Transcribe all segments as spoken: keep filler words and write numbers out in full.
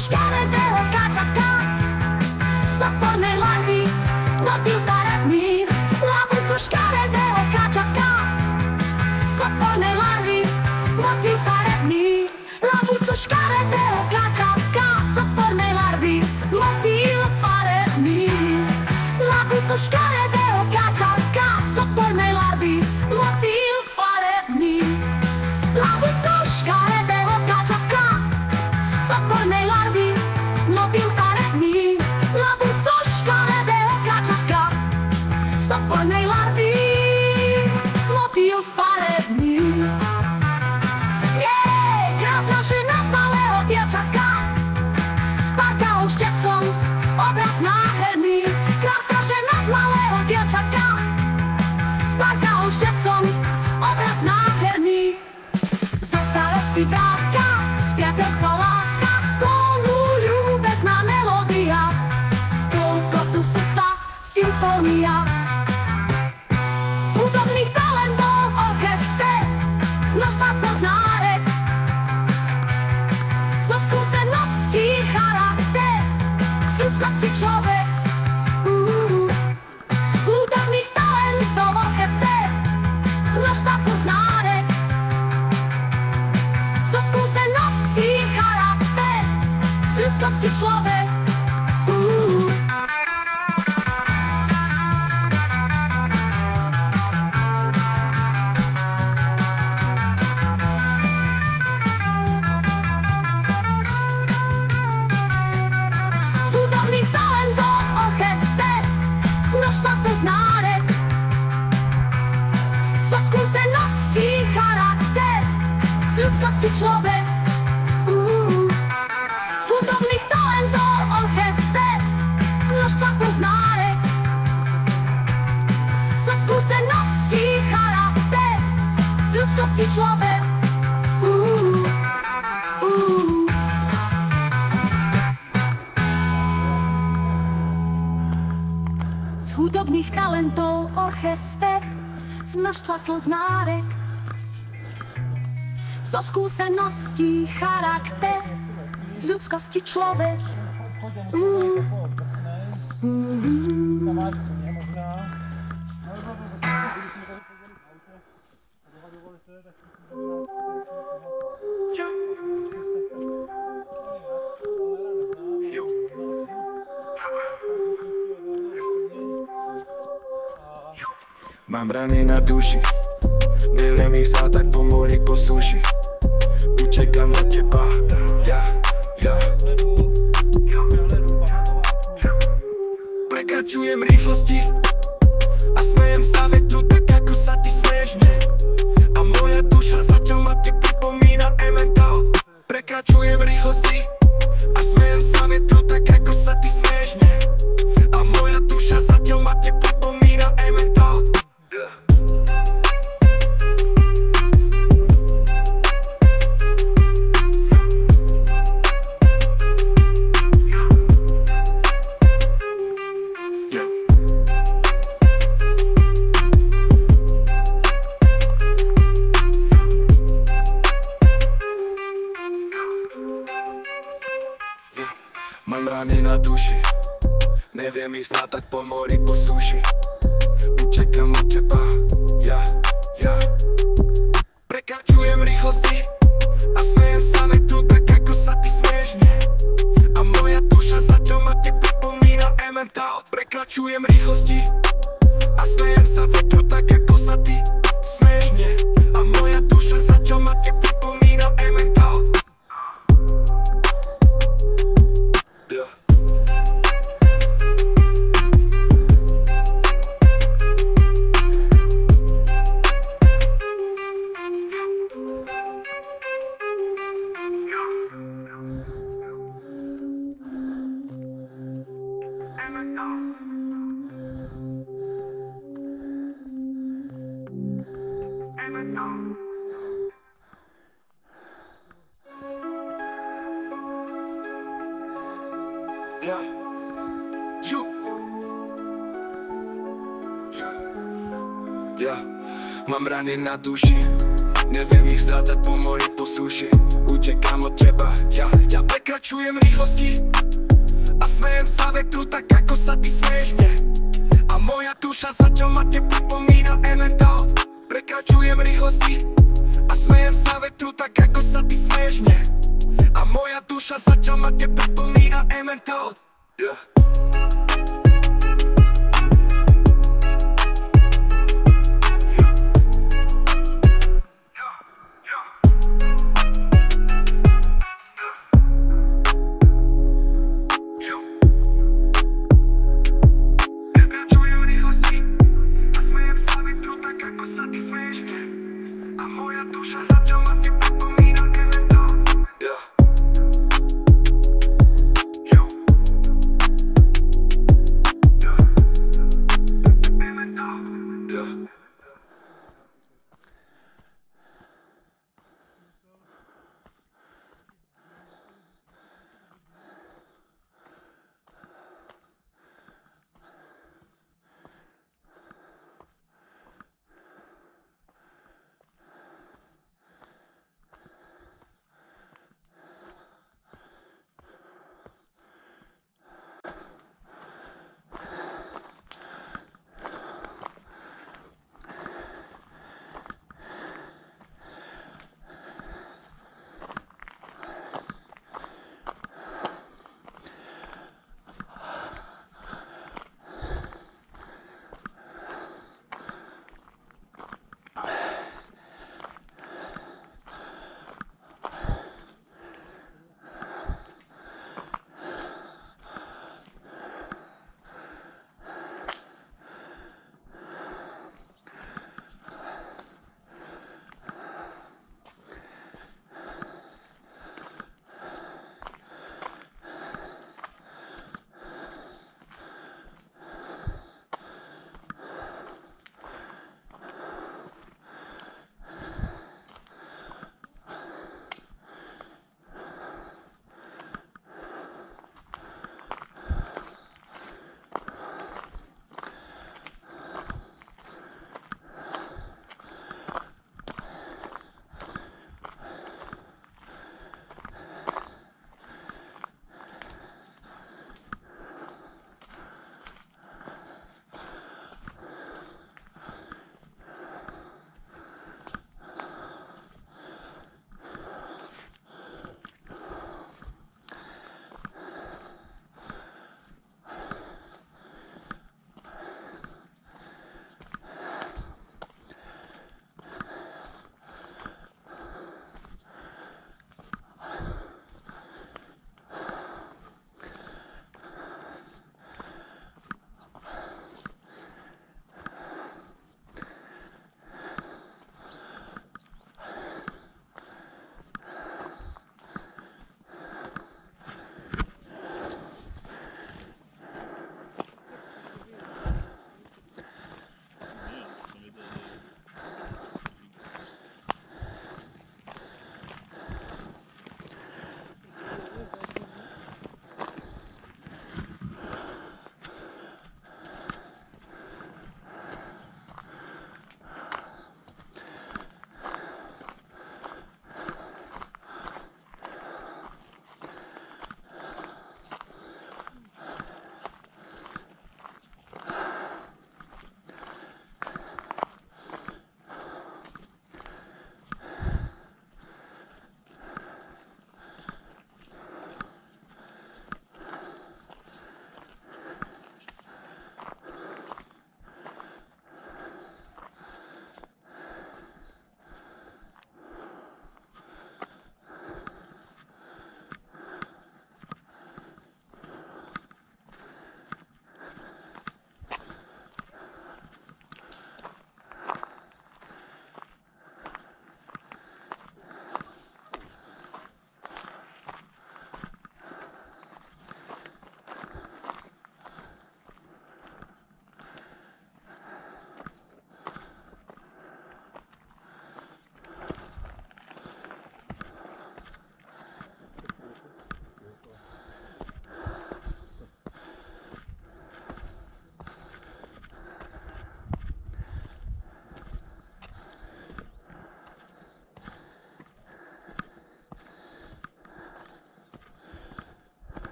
škaredého kačatka z odpornej larvy, motýl farebný. Labuco škaredého kačatka z odpornej larvy, motýl farebný. Labuco škaredého kačatka z odpornej larvy, motýl farebný. Labuco škaredého kačatka z odpornej larvy, motýl farebný. Labuco škaredého kačatka z odpornej larvy, motýl farebný. Labuco škaredého kačatka z odpornej larvy, motýl farebný. Jej, krásna žena z malého dievčatka, s parťou štecom, obraz nádherný. Krásna žena z malého dievčatka, s parťou štecom, obraz nádherný. Zo starosti vrázka, z priateľstva láska, z tónu ľúbezná melódia, z toľkotu srdca symfónia. Z hudobných talentov orchester, z množstva slz nárek, zo skúseností charakter, z ľudskosti človek. Uh, hudobných talentov orchester, z množstva slz nárek, zo skúseností charakter, z ľudskosti človek. Uh. Z hudobných talentov orchester, z množstva slz nárek, zo skúseností charakter, z ľudskosti človek. Uh. Z hudobných talentov orchester, z množstva slz nárek, zo skúseností charakter, z ľudskosti človek. Uh. Uh. Z hudobných talentov orchester, z množstva slz nárek, zo skúseností charakter, z ľudskosti človek. Uh. Uh. Mám rany na duši, neviem ich zvládať po mori, po súši. Utekám od teba, ja, ja. Prekračujem rýchlosti a smejem sa vetru tak, ako sa ty smeješ mne. A moja duša zatiaľ ma ti pripomína Emmental. Prekračujem rýchlosti a smejem sa vetru tak, ako sa ty smeješ mne. A moja duša zatiaľ ma ti pripomína Emmental. Mám rány na duši, neviem ich zlátať po mori, po súši. Utekám od teba, ja, ja. Prekračujem rýchlosti a smejem sa vetru tak, ako sa ty smeješ mne. A moja duša zatiaľ ma ti pripomína Emmental. Prekračujem rýchlosti a smejem sa vetru tak, ako sa ty smeješ mne. A moja duša zatiaľ ma ti pripomína Emmental. Yeah. You. Yeah. Mám rany na duši, Neviem ich zrátať po mori, po suši. Utekám od teba, ja, ja prekračujem rýchlosti a smejem sa vetru tak ako sa ty smeješ mne. A moja duša zatiaľ ma te pripomína Emmental. Prekračujem rýchlosti a smejem sa vetru tak ako sa ty smeješ mne. A moja duša zatiaľ ma te pripomína Emmental. Yeah. A moja duša zatiaľ ma te pripomína Emmental. Yeah. Yo. Yeah. Emmental. Yeah.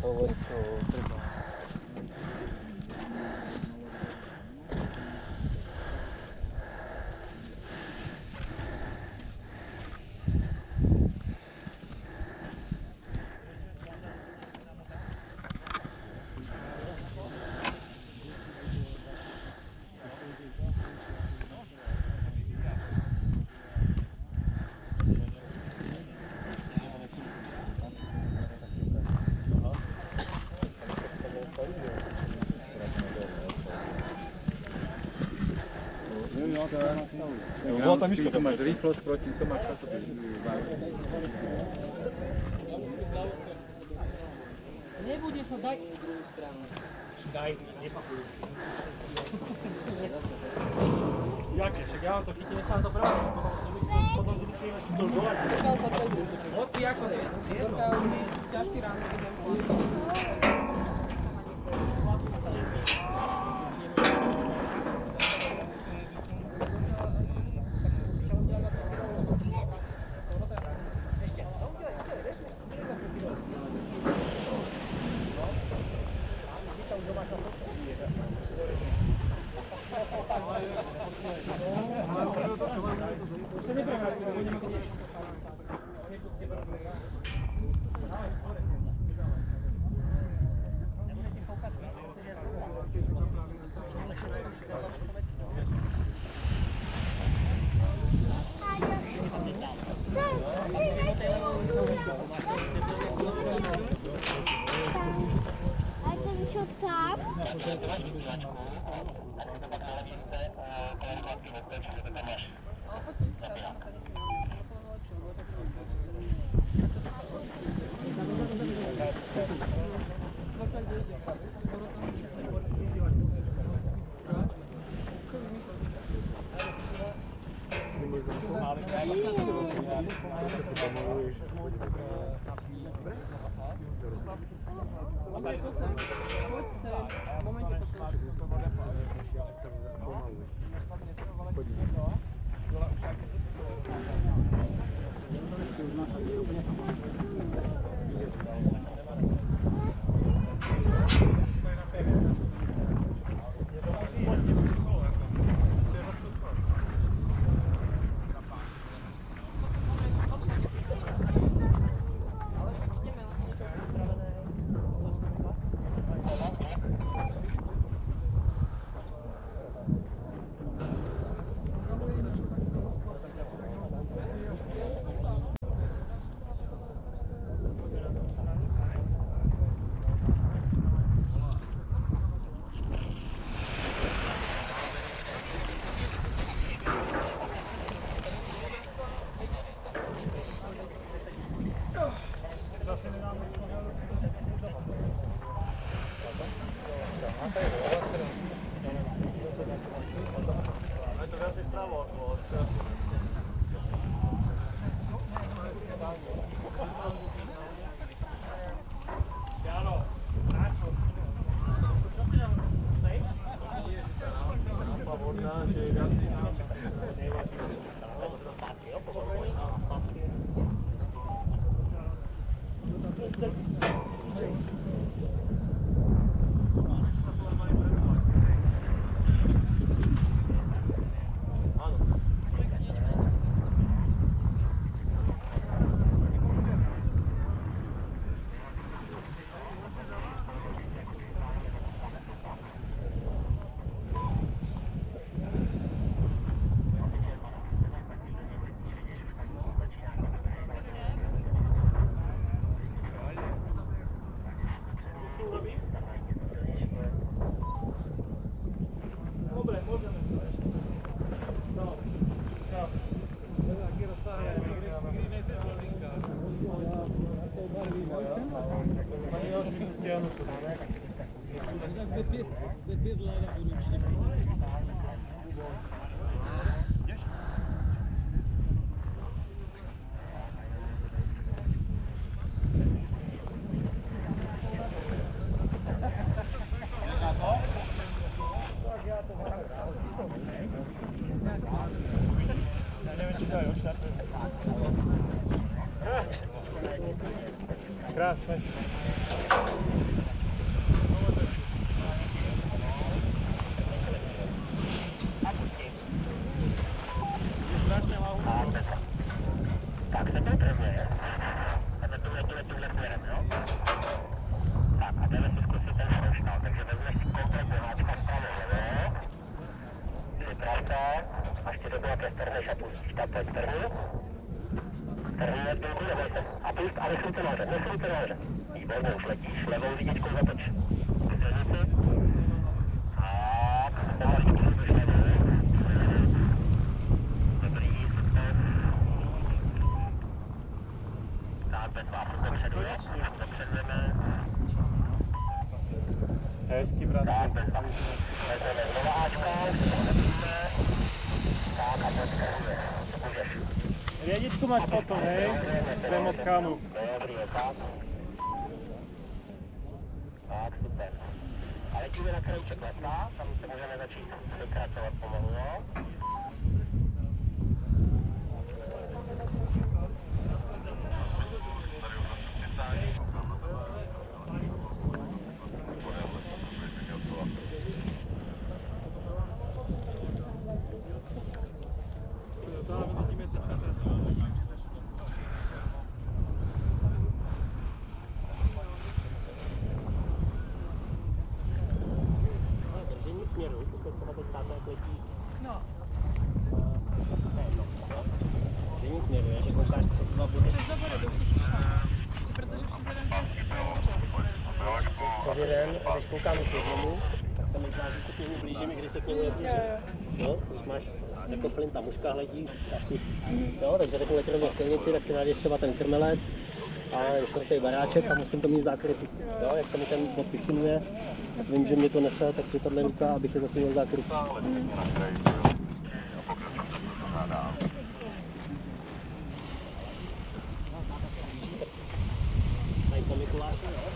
hovorí, čo treba. Bolo tam Miško, to máš rýchlosť proti, to máš takto. Nebude sa, daj druhú stranu. Daj, nepakuj. Jakže, však ja vám to chytím, nech sa vám to práve. Potom zruším až do dole. Hoci ako je, jedno. Ťažký rán, budem povedať. A ten čo tam? krásné. Tak se to prvně. A to tuhle, tuhle, tuhle směrem, jo? Tak a jdeme si zkusit ten šrošnal, takže vezmeš si komplet běháčka vpravo, jo? Připrav se, až ti to byla ke strneš a pustíš tam ten strnu. Strnu je v dolku, neboj se. A pust a nechujte nahoře, nechujte nahoře. Výborně, už letíš, levou řídičkou zatoč. K silnici. Tak, pomaličku se došle dolů. Dobrý, super. Tak, bez vás dopředu, jo? Dopředujeme. Hezky, bratře. Tak, bez vás. Vezmeme znova Ačka, už se polepíme. Tak a podtrhuje. Můžeš. Vědičku máš potom, hej? Jdem od kámu. Dobrý, je tak. Tak, super. A letíme na krajíček lesa, tam se můžeme začít vykracovat pomalu, jo? Držení směru, pokud třeba teď táta jak letí. No. Ne, no. Držení směru je, že koukáš přes dva body. Přes dva body, protože přes jeden Přes jeden, je a když koukám k jednomu, tak se mi zdá, že se k němu blížím, i když se k němu neblížím. No, když máš jako flinta mužka hledí, asi. Jo, takže řeknu letím v silnici, tak si najdeš třeba ten krmelec a čtvrtý baráček a musím to mít v zákrytu. Jo, jak se mi ten bod vychynuje, tak vím, že mě to nese, tak si tahle ruka, abych je zase měl v zákrytu. Tady to Mikuláše, jo?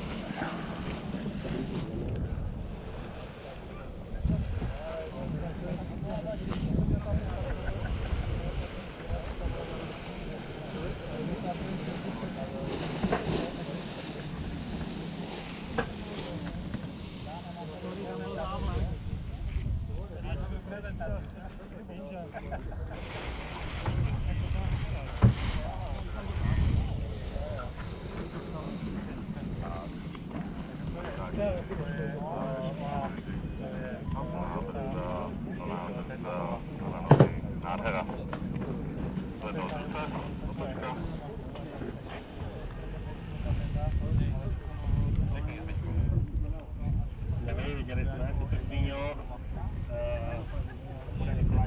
Nádhera. Hledal se, otočka. Nevím, viděli jsme, super zmínil. Bude Mikuláš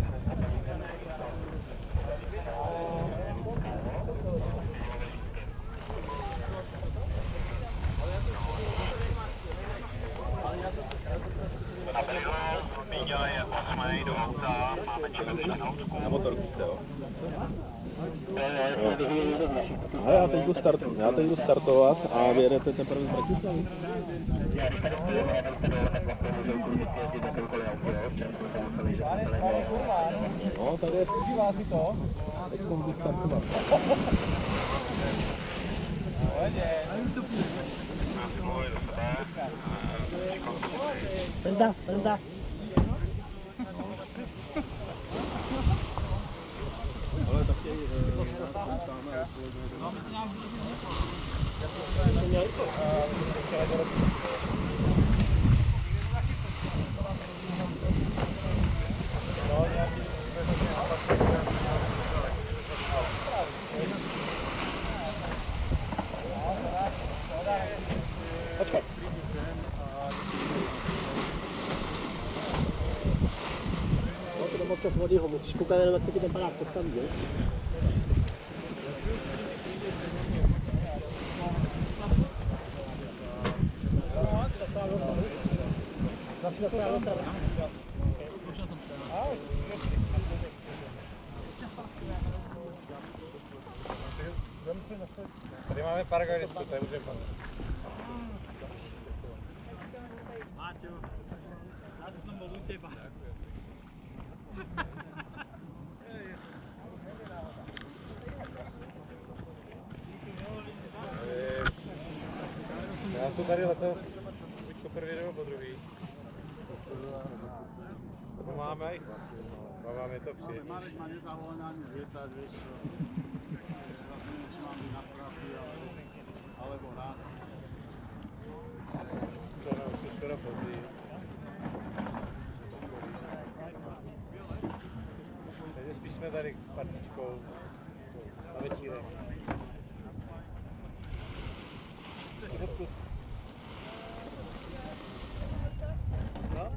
Na Bryho, Míďa je osmý do auta, máme čtyři na houtku. Na motor už jo? A já teď jdu, start, já teď jdu startovat a vyjedete teprve z Bratislavy. Já když tady stojíme, tam jste dole, tak vlastně můžou kluzici jezdit na jakémkoliv autě, jo? Včera jsme to museli, že jsme se nevěděli. No, tady je... Užívá si to? Teď jdu startovat. Pezda, pezda. Ale taky... Počkej. No to jdem občas vody ho, musíš koukat jenom, jak se ti ten padák postaví, jo? Tady máme paragonistu, to je můžeme pan. Máťo, já se jsem byl u těba. to tady letos to první nebo po druhý. To máme jich vlastně, no. Vám je to přijít. Marek má nezavolenání větať, vieš, vlastne než mám byť na strafy, alebo rád. Co nám už skoro později. Takže spíš jsme tady partičkou na večírek. No?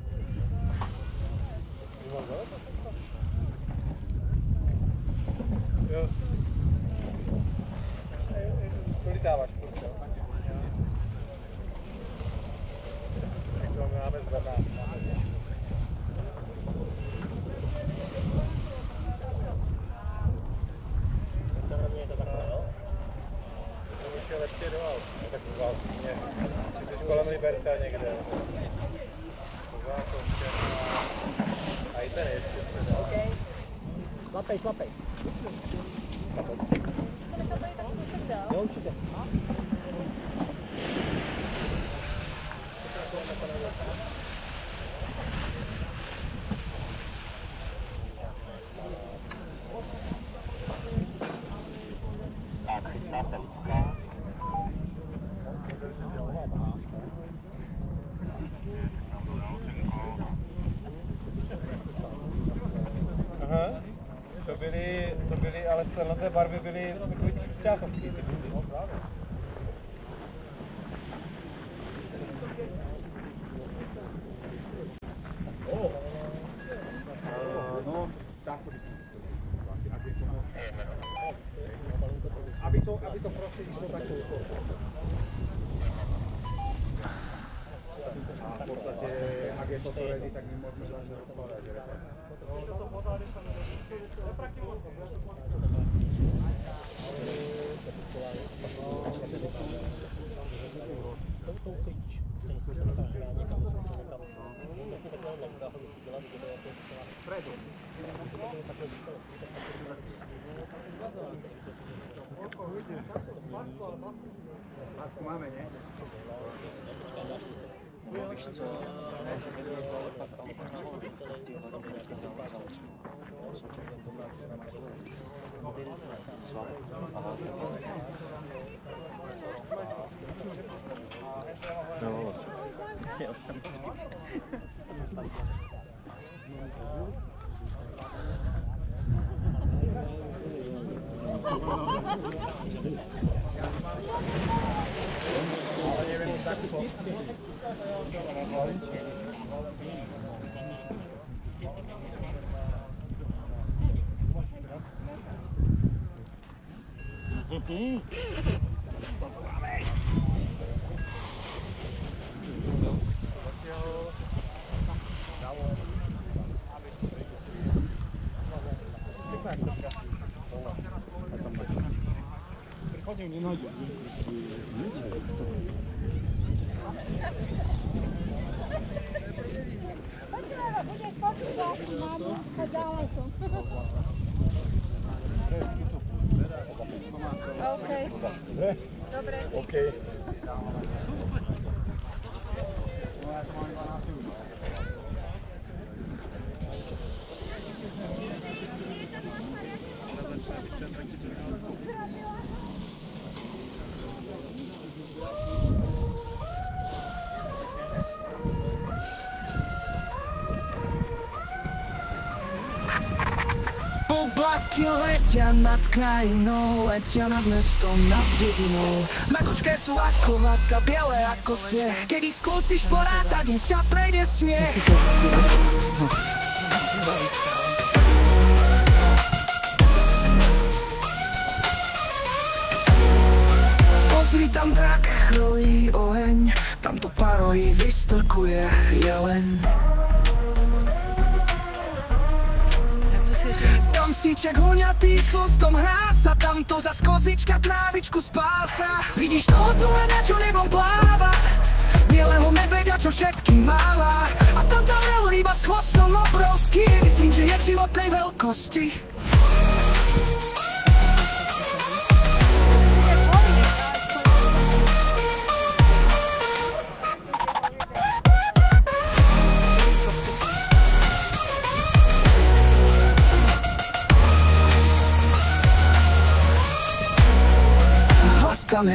Jo. Politáváš, kurčo. Tak to máme zvedná. To hlavně je to takhle, jo? To už je lepší do aut. No tak v Valtíně. Či jsi kolem Liberce někde. A i ten ještě předá. OK. Šlapej, šlapej. Jo, určitě. Tak, chystá se Lucka. Aha, to byly, to byly, ale z téhle barvy byly takový ty šustákovky, ty budy. No právě. Oh. No, tak to by aby to, aby to prostě išlo takovou. A v podstate, ak je toto ready, tak my môžeme začať rozkladať. To ucítíš. Stejně jsme se nekam hrát, někam jsme se nekam. Jako takhle neudá ho vždycky dělat, kde to jako celá. Predu. Takhle zůstalo. Lásku máme, ne? Víš co? No, vlastně. Já jsem Приходим, не найдем. Okej. Dobre? Dobre. Okej. Oblaky letia nad krajinou, letia nad mestom, nad dedinou. Mekučké sú ako vata, biele ako sneh. Keď ich skúsiš porátať, hneď ťa prejde smiech. Pozri, tam drak chrlí oheň, tam to parojí vystrkuje jeleň. Tam síček huňatý s chvostom hrá sa, tamto zas kozička trávičku spása. Vidíš toho tulena, čo nebom pláva, bieleho medveďa, čo všetky máva. A tam tá veľryba s chvostom obrovský, myslím, že je životnej veľkosti.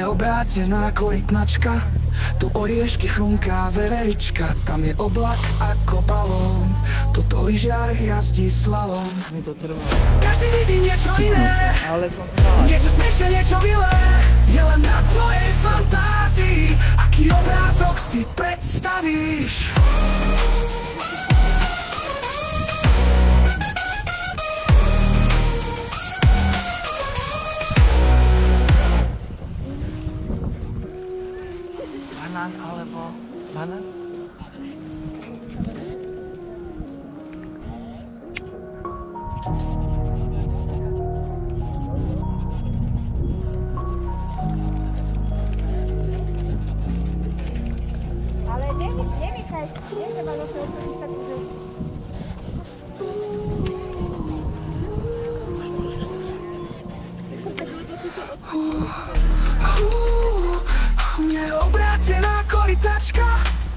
je obrátená korytnačka, tu oriešky chrumká veverička, tam je oblak ako balón, tuto lyžiar jazdí slalom. Každý vidí niečo iné, niečo smiešne, niečo milé, je len na tvojej fantázii, aký obrázok si predstavíš. Banán alebo banán? Ale nemykaj, netreba do toho prísať, že... Je obrátená korytačka,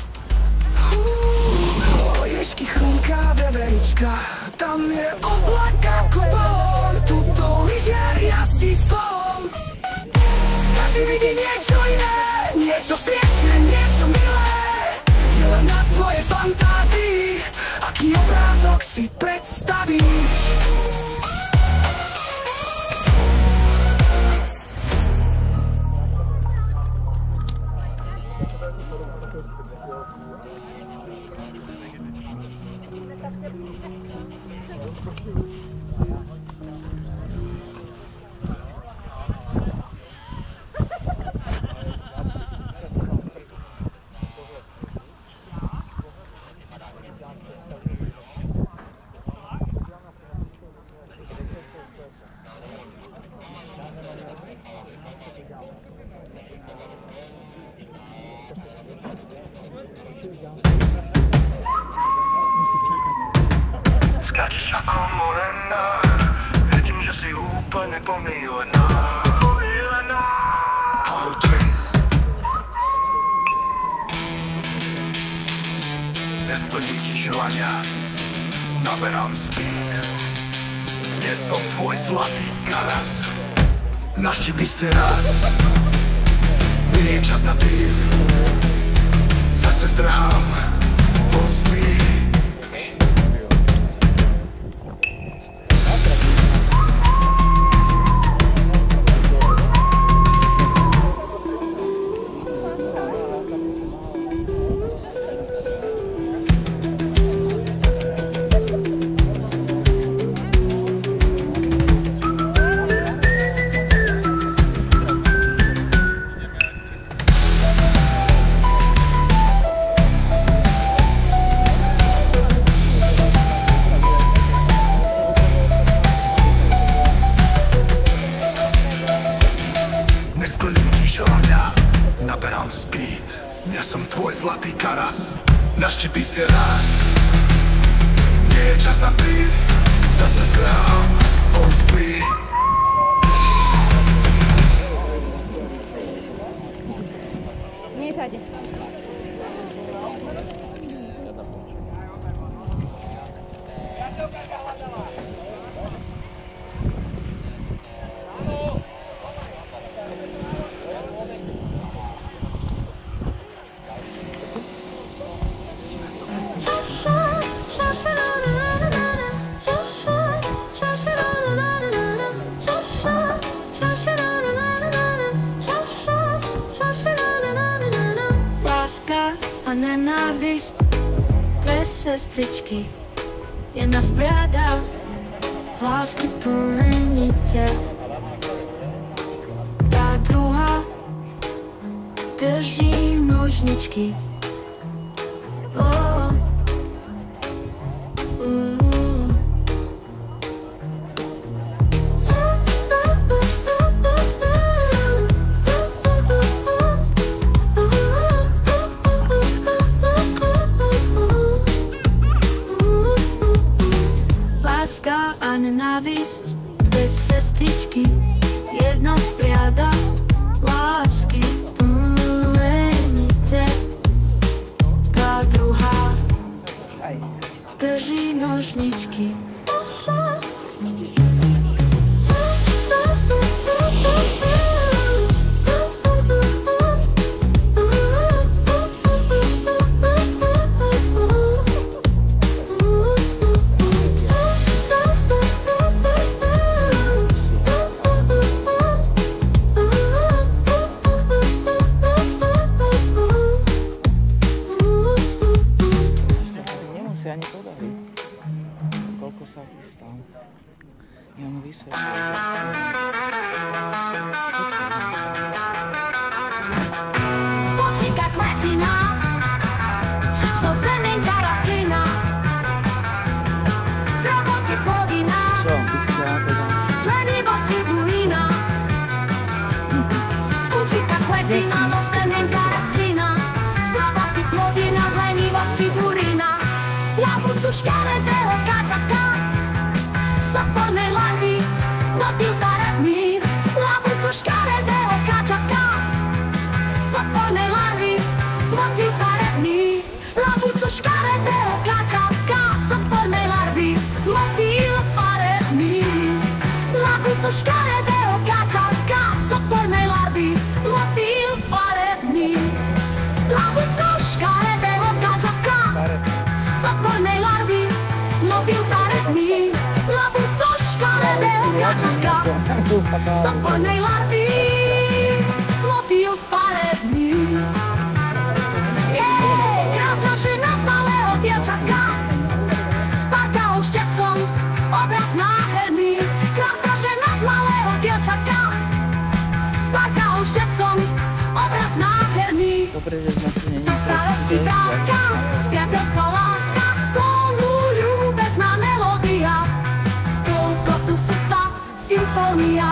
oriešky chrumká veverička, tam je oblak ako balón, tuto lyžiar jazdí slalom. Každý vidí niečo iné, niečo smiešne, niečo milé, je len na tvojej fantázii, aký obrázok si predstavíš. Skáčeš a morena, vidím, že si úplne pomílená. Ahoj, Chase. Nesplním ti želania, naberám speed. Nie som tvoj zlatý karas, naštípi ste raz. Nie je čas na pív, zase zdrhám vo zmí. Nesplním ti želania, naberám speed. Ja som tvoj zlatý karas, naštípi si raz. Nie je čas na pív, zase zdrhám vo zmí. Nie tady. A nenávisť, dve sestričky, jedna spriada lásky plné nite. Tá druhá drží nožničky. Oh, mm. A nenávisť, dve sestričky, jedna spriada lásky plné nite. Jedyna zo semienka rastlina, slabaty plodina z lenivosti burina. Ľavúcu škaredého kačatka, sopornej larvy, motýl farebný. Ľavúcu škaredého kačatka, sopornej larvy, motýl farebný. Ľavúcu škaredého kačatka, sopornej larvy, motýl farebný. Ľavúcu škaredého kačatka, sopornej larvy, motýl farebný. Ľavúcu škaredého kačatka, sopornej larvy, motýl farebný. Ľavúcu škaredého kačatka, sopornej larvy, motýl farebný. Jej, krásna žena z malého dievčatka, s parťou štecom, obraz nádherný. Krásna žena z malého dievčatka, s parťou štecom, obraz nádherný. Zo starosti práska, z priateľstva láska, z tónu ľúbezná melódia, z toľkotu srdca symfónia.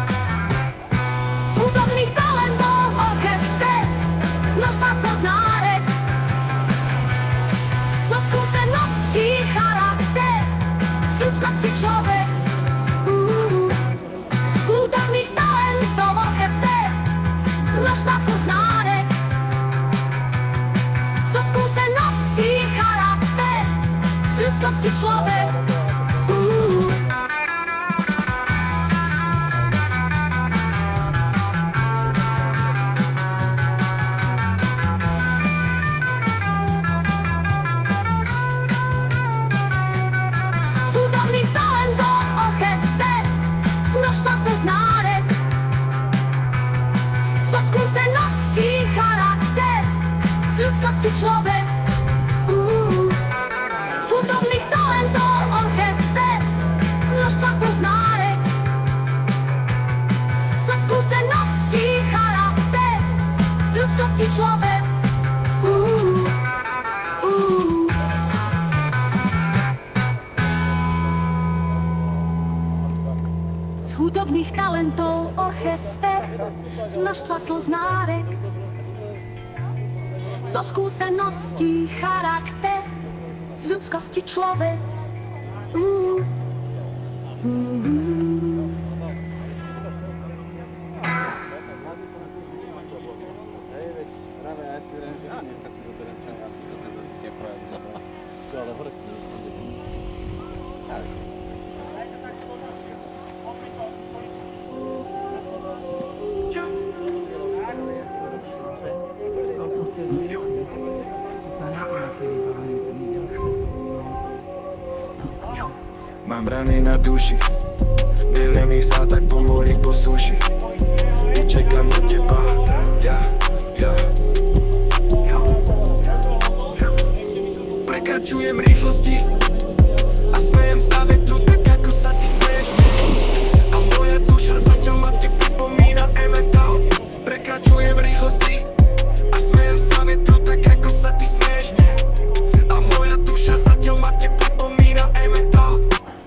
Z hudobných talentov orchester, z množstva slznárek, zo skúseností charakter, z ľudskosti človek. Uh, hudobných talentov orchester, z množstva slznárek, zo skúseností charakter, z ľudskosti človek. Uh. Z hudobných talentov orchester, z množstva slznárek, zo skúseností charakter, z ľudskosti človek. Uh. Z hudobných talentov orchester, z množstva slznárek, zo skúseností charakter, z ľudskosti človek. Uh. Uh. Z hudobných talentov orchester, z množstva slznárek, zo skúseností charakter, z ľudskosti človek. Uh, uh, uh. Hej, veď práve ja si vrem, že dneska si doberiem čaj a to ten zadíte projekt zabrať. Čo, ale hore? Tak. Mám rany na duši, neviem ich tak po mori, po suši. Čekám na teba, ja, ja. Prekračujem rýchlosti a smejem sa vetru tak ako sa ty smeješ. A moja duša zatiaľ ma ty pripomína Emmental. Prekračujem rýchlosti a smejem sa vetru tak ako sa ty smeješ. A moja duša zatiaľ ma ty pripomína Emmental.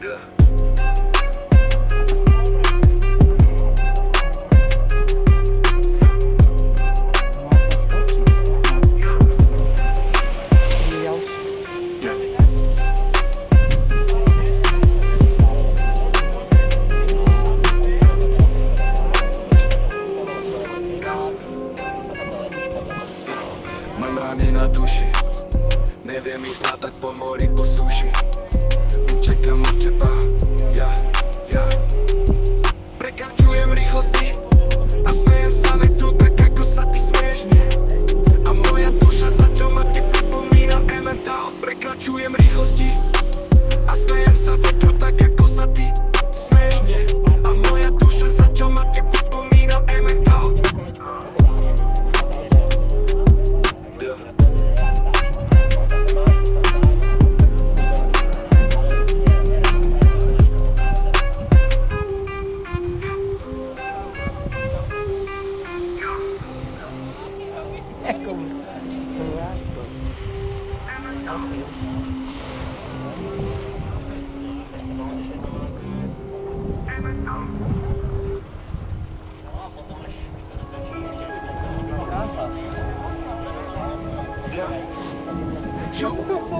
Mám rány na duši, neviem ich tak po mori, po suši. Čekám na teba, ja, ja. Prekračujem rýchlosti a smejem sa vetru tak ako sa ty smeješ. A moja duša zatiaľ ma ty pripomína Emmental. Prekračujem rýchlosti a smejem sa vetru tak ako sa ty smeješ. A moja duša zatiaľ ma ty pripomína Emmental. Jo.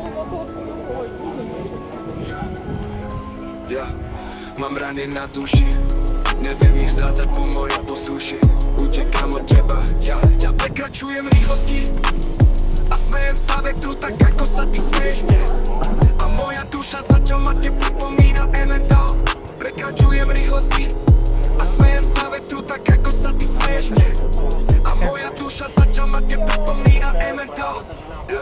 Ja, mám rany na duši, neviem ich zrátať po mori, po suši. Utekám od teba, ja, ja prekračujem rýchlosti a smejem sa vetru tak, ako sa ty smeješ mne. A moja duša zatiaľ ma te pripomína Emmental. Prekračujem rýchlosti a smejem sa vetru tak, ako sa ty smeješ mne. A moja duša zatiaľ ma te pripomína Emmental. Ja.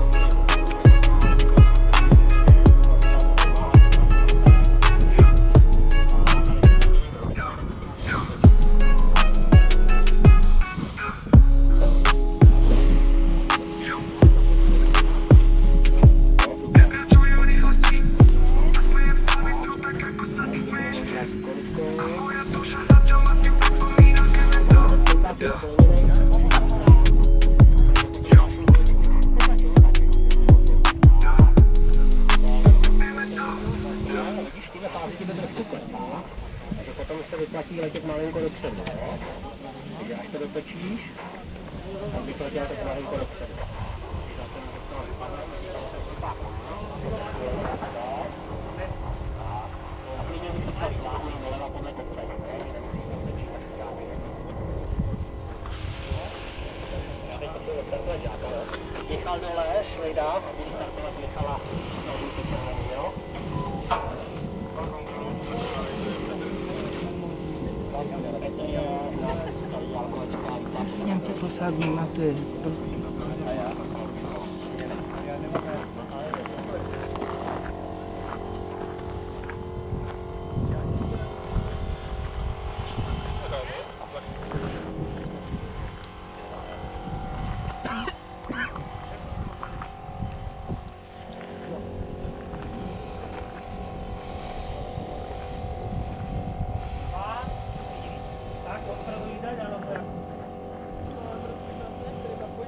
Potom se vyplatí letět malinko dopředu, jo? Takže až to dotočíš, tak bych letěl tak malinko dopředu. A klidně bych čas váhnu doleva podle kopce, já teď potřebuji startovat žáka, jo? Michal dole, švejda, a budu startovat Michala na žlutý červený, jo? Něm to posadnu na ty prostě.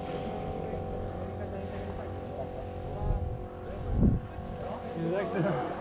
Tak to